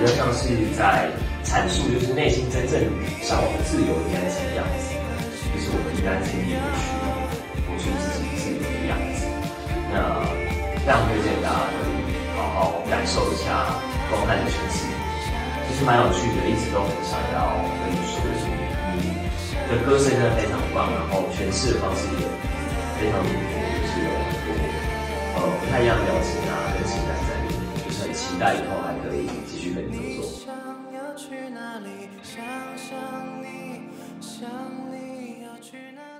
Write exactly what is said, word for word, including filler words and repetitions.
较像是在阐述，就是内心真正向往的自由应该是什么样子，就是我们应该尽力的去活出自己自由的样子。那非常推荐大家可以好好感受一下光汉的诠释，其实蛮有趣的，一直都很想要跟你说，你的歌声真的非常棒，然后诠释的方式也非常灵活，就是有很多呃不太一样的表情啊跟情感在里面，就是很期待以后还可以继续跟你合作。想要去哪里，想想你，想你要去哪里。